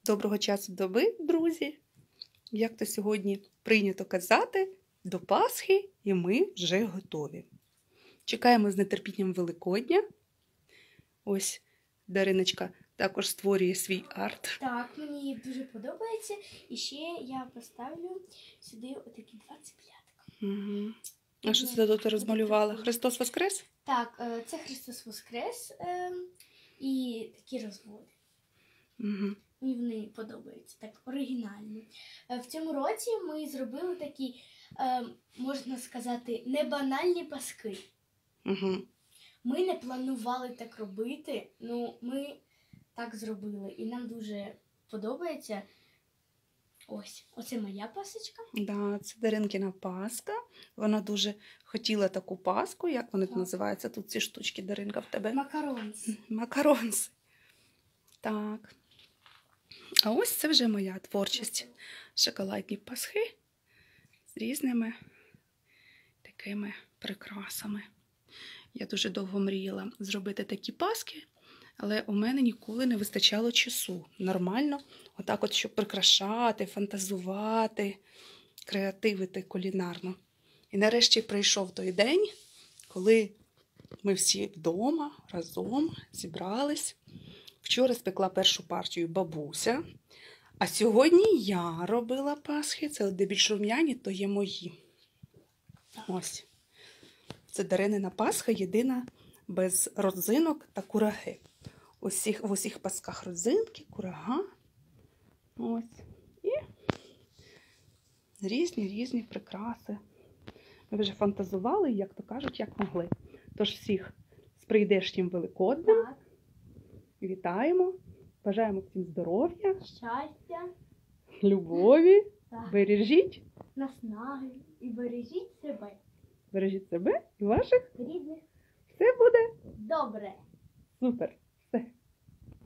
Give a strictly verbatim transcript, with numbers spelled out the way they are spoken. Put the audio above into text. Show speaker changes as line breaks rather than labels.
Доброго часу доби, друзі! Як то сьогодні прийнято казати, до Пасхи і ми вже готові. Чекаємо з нетерпінням Великодня. Ось Дариночка також створює свій арт.
Так, мені дуже подобається. І ще я поставлю сюди отакі два цеплятка.
Угу. А що це тут розмалювала? Христос Воскрес?
Так, це Христос Воскрес і такі розводи.
Угу.
Мені вони подобаються, так оригінальні. В цьому році ми зробили такі, можна сказати, небанальні паски.
Угу.
Ми не планували так робити, ну ми так зробили. І нам дуже подобається. Ось, оце моя пасочка.
Да, це Даринкина паска. Вона дуже хотіла таку паску. Як вони називаються тут ці штучки, Даринка, в тебе?
Макаронси.
Макаронси. Так. А ось це вже моя творчість. Шоколадні пасхи з різними такими прикрасами. Я дуже довго мріяла зробити такі паски, але у мене ніколи не вистачало часу. Нормально, отак от, щоб прикрашати, фантазувати, креативити кулінарно. І нарешті прийшов той день, коли ми всі вдома разом зібрались. Вчора спекла першу партію бабуся, а сьогодні я робила пасхи. Це де більш рум'яні, то є мої. Ось. Це Даринина пасха, єдина без родзинок та кураги. Усіх, в усіх пасках родзинки, курага. Ось. І різні-різні прикраси. Ми вже фантазували, як то кажуть, як могли. Тож всіх з прийдешнім Великоднем.
Так.
Вітаємо, бажаємо всім здоров'я,
Щастя,
любові,
так.
Бережіть,
Наснаги і бережіть себе.
бережіть себе і ваших.
Рідних.
Все буде
Добре.
супер. Все.